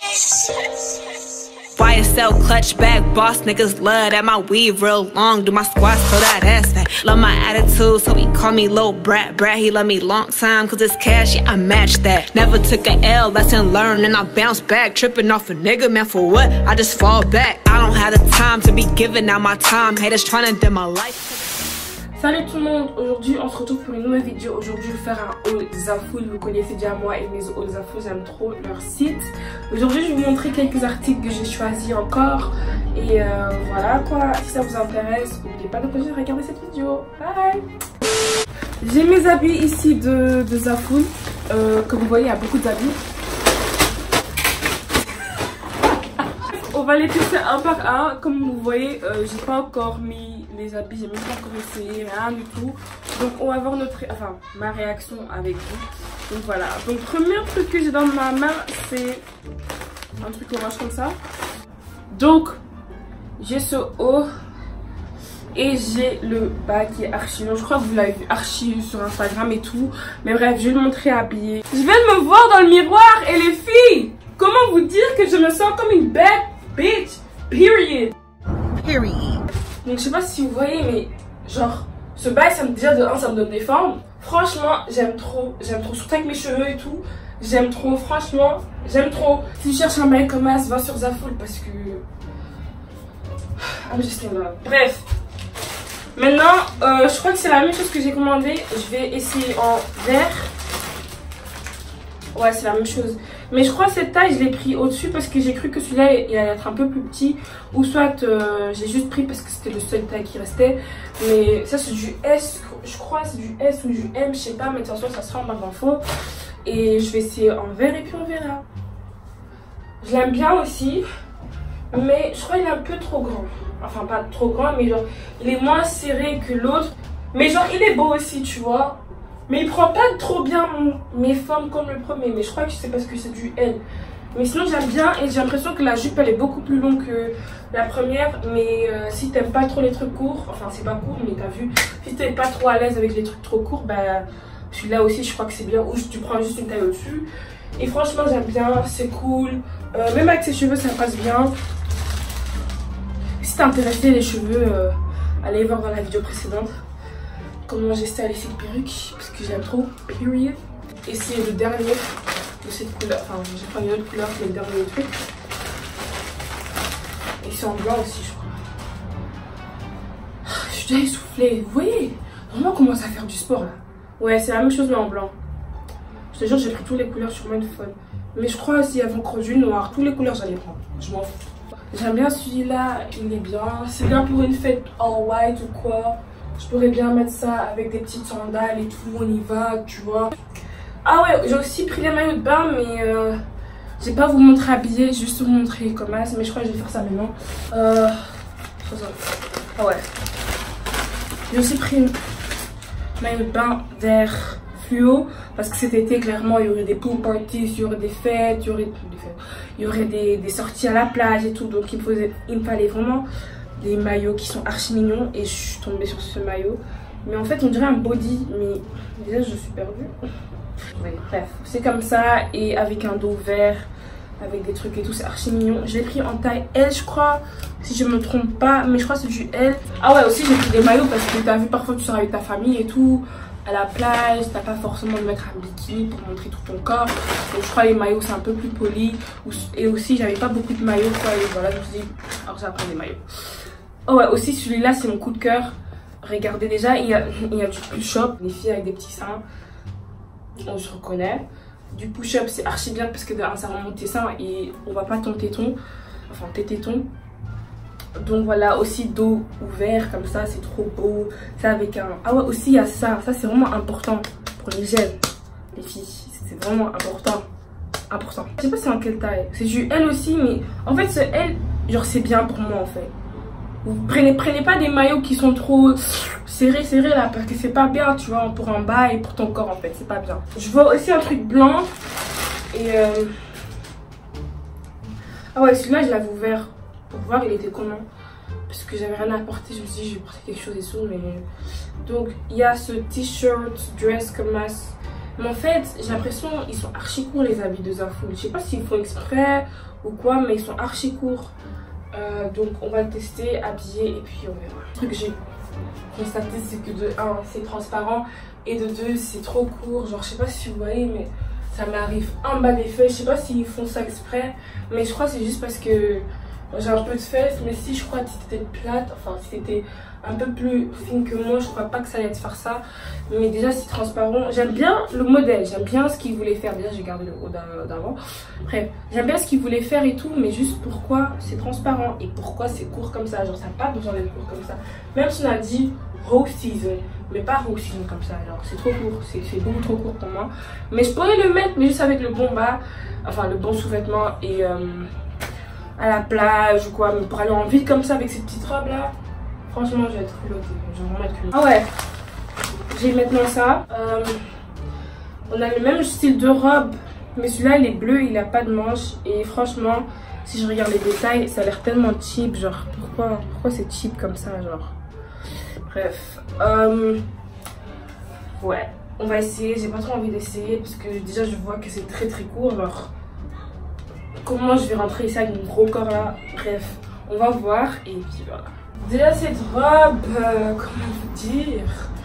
YSL clutch back, boss niggas love that my weave real long. Do my squats so that ass fat. Love my attitude, so he call me Lil Brat. Brat, he love me long time, cause it's cash, yeah, I match that. Never took a L, lesson learned, and I bounce back. Tripping off a nigga, man, for what? I just fall back. I don't have the time to be giving out my time. Haters trying to dim my life. Salut tout le monde, aujourd'hui on se retrouve pour une nouvelle vidéo. Aujourd'hui je vais faire un haul Zaful. Vous connaissez déjà moi et mes hauls Zaful, j'aime trop leur site. Aujourd'hui je vais vous montrer quelques articles que j'ai choisis encore. Et voilà quoi, si ça vous intéresse, n'oubliez pas de continuer à regarder cette vidéo. Bye. J'ai mes habits ici de Zaful. Comme vous voyez il y a beaucoup d'habits. On va les tester un par un. Comme vous voyez, j'ai pas encore mis les habits, j'ai même pas encore essayé, rien du tout. Donc on va voir ma réaction avec vous. Donc voilà. Donc premier truc que j'ai dans ma main, c'est un truc orange comme ça. Donc j'ai ce haut et j'ai le bas qui est archi long. Je crois que vous l'avez vu archi sur Instagram et tout. Mais bref, je vais le montrer habillé. Je viens de me voir dans le miroir et les filles, comment vous dire que je me sens comme une bête bitch, period. Donc je sais pas si vous voyez, mais genre ce bail, ça me déjà de 1, ça me donne des formes. Franchement j'aime trop, surtout avec mes cheveux et tout. J'aime trop, franchement j'aime trop. Si tu cherches un mec comme ça, va sur Zaful parce que bref. Maintenant je crois que c'est la même chose que j'ai commandé. Je vais essayer en vert. Ouais, c'est la même chose. Mais je crois que cette taille, je l'ai pris au-dessus parce que j'ai cru que celui-là, il allait être un peu plus petit. Ou soit, j'ai juste pris parce que c'était le seul taille qui restait. Mais ça, c'est du S. Je crois c'est du S ou du M. Je sais pas, mais de toute façon, ça sera en barre d'infos. Et je vais essayer en vert et puis on verra. Je l'aime bien aussi. Mais je crois qu'il est un peu trop grand. Enfin, pas trop grand, mais genre, il est moins serré que l'autre. Mais genre, il est beau aussi, tu vois. Mais il prend pas trop bien mes formes comme le premier. Mais je crois que c'est parce que c'est du L. Mais sinon j'aime bien. Et j'ai l'impression que la jupe elle est beaucoup plus longue que la première. Mais si t'aimes pas trop les trucs courts. Enfin c'est pas court mais t'as vu. Si t'es pas trop à l'aise avec les trucs trop courts. Bah celui-là aussi je crois que c'est bien. Ou tu prends juste une taille au-dessus. Et franchement j'aime bien. C'est cool. Même avec ses cheveux ça passe bien. Si t'es intéressé les cheveux. Allez voir dans la vidéo précédente comment j'ai stylé cette perruque parce que j'aime trop, period. Et c'est le dernier de cette couleur, enfin j'ai pris une autre couleur que le dernier truc. Et c'est en blanc aussi je crois. Je suis déjà essoufflée, vous voyez vraiment on commence à faire du sport là. Ouais c'est la même chose mais en blanc. Je te jure j'ai pris toutes les couleurs sur moi une folle. Mais je crois s'il y avait encore du noir, toutes les couleurs j'allais prendre, je m'en fous. J'aime bien celui-là, il est bien, c'est bien pour une fête all white ou quoi. Je pourrais bien mettre ça avec des petites sandales et tout, on y va, tu vois. Ah ouais, j'ai aussi pris les maillots de bain, mais j'ai pas vous montrer habillé, juste vous montrer comment c'est, mais je crois que je vais faire ça maintenant. Ah ouais. J'ai aussi pris une maillot de bain vert fluo, parce que cet été, clairement, il y aurait des pool parties, il y aurait des fêtes, il y aurait des sorties à la plage et tout, donc il me fallait vraiment des maillots qui sont archi mignons et je suis tombée sur ce maillot. Mais en fait on dirait un body, mais déjà je suis perdue. Oui, bref, c'est comme ça et avec un dos vert, avec des trucs et tout, c'est archi mignon. Je l'ai pris en taille L je crois, si je me trompe pas, mais je crois que c'est du L. Ah ouais aussi j'ai pris des maillots parce que t'as vu parfois tu sors avec ta famille et tout, à la plage, t'as pas forcément de mettre un bikini pour montrer tout ton corps. Donc je crois que les maillots c'est un peu plus poli. Et aussi j'avais pas beaucoup de maillots quoi, et voilà je me suis dit, alors j'ai appris des maillots. Oh ouais, aussi celui-là c'est mon coup de cœur. Regardez déjà, il y a du push-up. Les filles avec des petits seins, on se reconnaît. Du push-up c'est archi bien parce que ça remonte tes seins et on va pas ton téton, enfin tes tétons. Donc voilà, aussi dos ouvert comme ça, c'est trop beau. C'est avec un... Ah ouais, aussi il y a ça c'est vraiment important pour les gels, les filles. C'est vraiment important. Je sais pas c'est en quelle taille. C'est du L aussi, mais en fait ce L, genre c'est bien pour moi en fait. Vous prenez pas des maillots qui sont trop serrés là parce que c'est pas bien tu vois pour un bas et pour ton corps en fait c'est pas bien. Je vois aussi un truc blanc et ah ouais celui-là je l'avais ouvert pour voir il était comment parce que j'avais rien à porter. Je me suis dit je vais porter quelque chose et tout mais donc il y a ce t-shirt dress comme ça Mais en fait, j'ai l'impression qu'ils sont archi courts les habits de Zaful. Je sais pas s'ils font exprès ou quoi, mais ils sont archi courts. Donc on va le tester, habillé et puis on verra. Le truc que j'ai constaté, c'est que de 1, c'est transparent et de 2, c'est trop court. Genre, je sais pas si vous voyez, mais ça m'arrive en bas des fesses. Je sais pas s'ils font ça exprès, mais je crois que c'est juste parce que j'ai un peu de fesses. Mais si je crois que si t'étais plate, enfin si t'étais un peu plus fine que moi, je crois pas que ça allait te faire ça. Mais déjà c'est transparent. J'aime bien le modèle, j'aime bien ce qu'il voulait faire. Déjà j'ai gardé le haut d'avant. Bref, j'aime bien ce qu'il voulait faire et tout, mais juste pourquoi c'est transparent et pourquoi c'est court comme ça. Genre ça n'a pas besoin d'être court comme ça. Même si on a dit Raw Season, mais pas Raw Season comme ça. Genre c'est trop court, c'est beaucoup trop court pour moi. Mais je pourrais le mettre, mais juste avec le bon bas, enfin le bon sous-vêtement et à la plage ou quoi. Mais pour aller en ville comme ça avec cette petite robe là, franchement je vais être culottée. Je vais vraiment être culottée. Ah ouais, j'ai maintenant ça. On a le même style de robe, mais celui-là il est bleu, il a pas de manches. Et franchement, si je regarde les détails, ça a l'air tellement cheap. Genre pourquoi c'est cheap comme ça, genre. Bref, ouais, on va essayer. J'ai pas trop envie d'essayer parce que déjà je vois que c'est très court. Genre, comment je vais rentrer ici avec mon gros corps là? Bref, on va voir et puis voilà. Déjà cette robe, comment vous dire?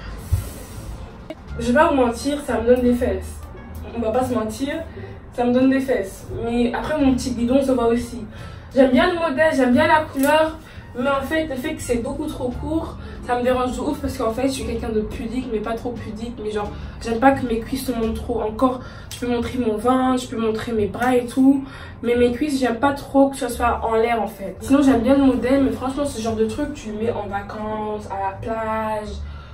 Je vais pas vous mentir, ça me donne des fesses. On va pas se mentir, ça me donne des fesses. Mais après mon petit bidon se voit aussi. J'aime bien le modèle, j'aime bien la couleur. Mais en fait, le fait que c'est beaucoup trop court, ça me dérange de ouf parce qu'en fait, je suis quelqu'un de pudique, mais pas trop pudique. Mais genre, j'aime pas que mes cuisses se montrent trop. Encore, je peux montrer mon ventre, je peux montrer mes bras et tout. Mais mes cuisses, j'aime pas trop que ça soit en l'air en fait. Sinon, j'aime bien le modèle, mais franchement, ce genre de truc, tu le mets en vacances, à la plage,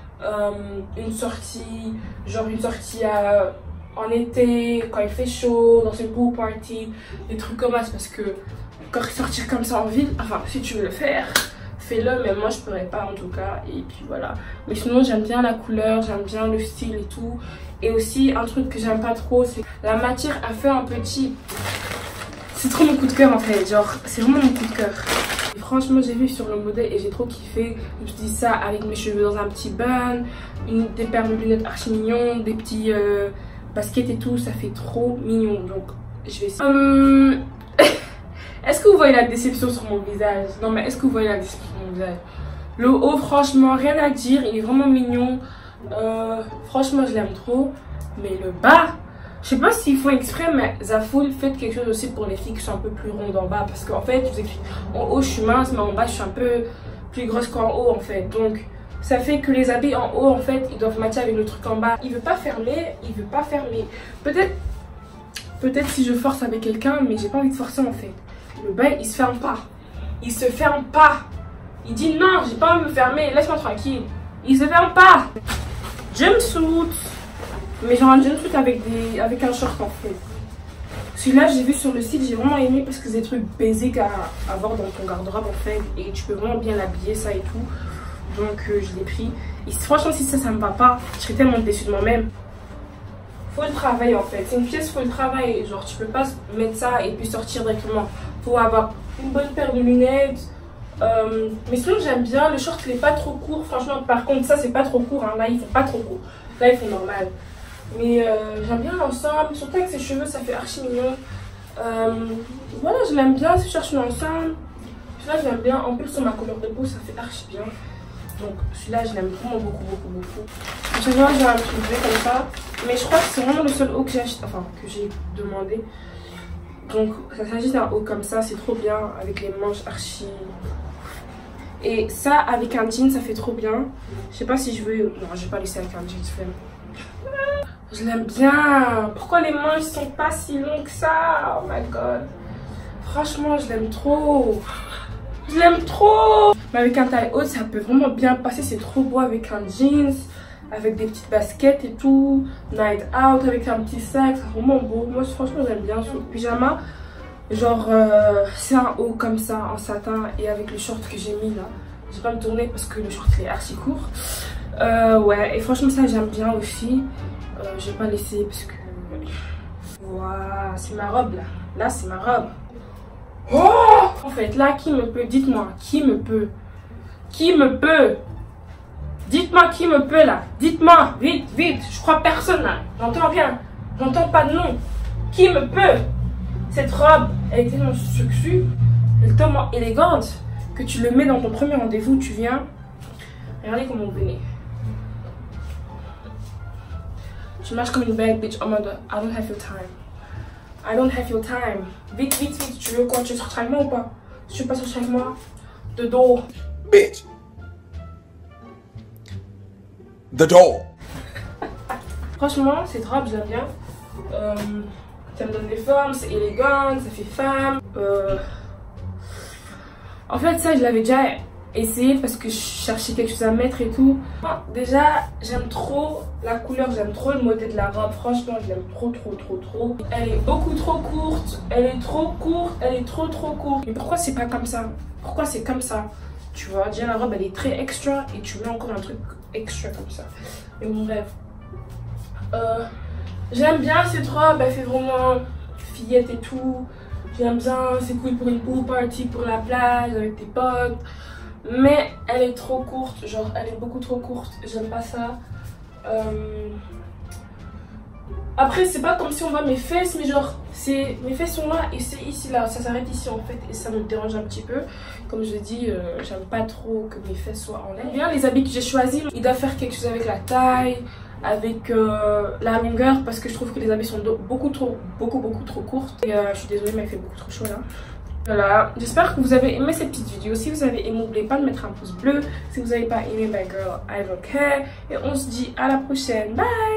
une sortie, genre une sortie en été, quand il fait chaud, dans une pool party, des trucs comme ça. Parce que quand sortir comme ça en ville, enfin si tu veux le faire, fais-le, mais moi je pourrais pas en tout cas. Et puis voilà, mais sinon j'aime bien la couleur, j'aime bien le style et tout. Et aussi un truc que j'aime pas trop, c'est la matière a fait un peu cheap. C'est trop mon coup de cœur en fait, genre c'est vraiment mon coup de cœur. Et franchement j'ai vu sur le modèle et j'ai trop kiffé. Je dis ça avec mes cheveux dans un petit bun, des paires de lunettes archi mignon, des petits baskets et tout, ça fait trop mignon. Donc je vais essayer. Est-ce que vous voyez la déception sur mon visage? Non mais est-ce que vous voyez la déception sur mon visage? Le haut, franchement, rien à dire. Il est vraiment mignon. Franchement, je l'aime trop. Mais le bas, je sais pas s'ils font exprès, mais Zaful, faites quelque chose aussi pour les filles qui sont un peu plus rondes en bas. Parce qu'en fait, je vous explique, en haut, je suis mince, mais en bas, je suis un peu plus grosse qu'en haut, en fait. Donc, ça fait que les habits en haut, en fait, ils doivent matcher avec le truc en bas. Il veut pas fermer, il veut pas fermer. Peut-être si je force avec quelqu'un, mais j'ai pas envie de forcer, en fait. Le bas il se ferme pas. Il se ferme pas. Il dit non, j'ai pas envie de me fermer, laisse-moi tranquille. Il se ferme pas. Jumpsuit. Mais genre un jumpsuit avec un short en fait. Celui-là j'ai vu sur le site, j'ai vraiment aimé parce que c'est des trucs basiques à avoir dans ton garde-robe en fait. Et tu peux vraiment bien l'habiller ça et tout. Donc je l'ai pris. Et franchement si ça me va pas, je serais tellement déçue de moi-même. Faut le travail en fait, c'est une pièce, faut le travail. Genre tu peux pas mettre ça et puis sortir directement. Faut avoir une bonne paire de lunettes. Mais sinon j'aime bien, le short il est pas trop court. Franchement par contre ça c'est pas trop court, hein. Là ils font pas trop court. Là ils font normal. Mais j'aime bien l'ensemble, surtout avec ses cheveux ça fait archi mignon. Voilà je l'aime bien, si je cherche l'ensemble. Celui-là je l'aime bien, en plus sur ma couleur de peau ça fait archi bien. Donc celui-là je l'aime vraiment beaucoup. Je vois j'ai un petit bleu comme ça. Mais je crois que c'est vraiment le seul haut que j'ai acheté, enfin que j'ai demandé. Donc ça s'agit d'un haut comme ça, c'est trop bien avec les manches archi. Et ça avec un jean ça fait trop bien. Je sais pas si je veux, non je vais pas laisser avec un jean flemme. Je l'aime bien. Pourquoi les manches sont pas si longues que ça? Oh my god. Franchement je l'aime trop. Je l'aime trop. Mais avec un taille haute ça peut vraiment bien passer, c'est trop beau avec un jeans. Avec des petites baskets et tout, night out avec un petit sac, c'est vraiment beau. Moi franchement j'aime bien ce pyjama. Genre c'est un haut comme ça en satin et avec le short que j'ai mis là. Je vais pas me tourner parce que le short il est archi court. Ouais et franchement ça j'aime bien aussi. Je vais pas laisser parce que... Voilà, c'est ma robe là. Là c'est ma robe. Oh en fait là qui me peut, dites-moi, qui me peut Dites-moi qui me peut là. Dites-moi, vite, vite. Je crois personne là. J'entends rien. J'entends pas de nom. Qui me peut? Cette robe, elle est tellement succue, elle est tellement élégante que tu le mets dans ton premier rendez-vous, tu viens. Regardez comment vous venez. Tu marches comme une bad bitch en mode I don't have your time. I don't have your time. Vite, vite, vite. Tu veux quoi? Tu veux sortir avec moi ou pas? Si tu veux pas sortir avec moi, de dos. Bitch. The door. Franchement, cette robe, je l'aime bien. Ça me donne des formes, c'est élégant, ça fait femme. En fait, ça, je l'avais déjà essayé parce que je cherchais quelque chose à mettre et tout. Déjà, j'aime trop la couleur, j'aime trop le modèle de la robe. Franchement, je l'aime trop, trop, trop, trop. Elle est beaucoup trop courte, elle est trop courte, elle est trop, trop courte. Mais pourquoi c'est pas comme ça? Pourquoi c'est comme ça? Tu vois, déjà la robe, elle est très extra et tu mets encore un truc extra comme ça. Mais bon, bref. J'aime bien cette robe, elle fait vraiment fillette et tout. J'aime bien, c'est cool pour une pool party, pour la plage, avec tes potes. Mais elle est trop courte, genre elle est beaucoup trop courte, j'aime pas ça. Après c'est pas comme si on voit mes fesses, mais genre mes fesses sont là et c'est ici là, ça s'arrête ici en fait et ça me dérange un petit peu. Comme je dis, j'aime pas trop que mes fesses soient en l'air. Bien les habits que j'ai choisis, ils doivent faire quelque chose avec la taille, avec la longueur, parce que je trouve que les habits sont beaucoup trop courtes. Et je suis désolée mais il fait beaucoup trop chaud là. Voilà, j'espère que vous avez aimé cette petite vidéo. Si vous avez aimé, n'oubliez pas de mettre un pouce bleu. Si vous n'avez pas aimé, my girl, I don't care. Et on se dit à la prochaine. Bye!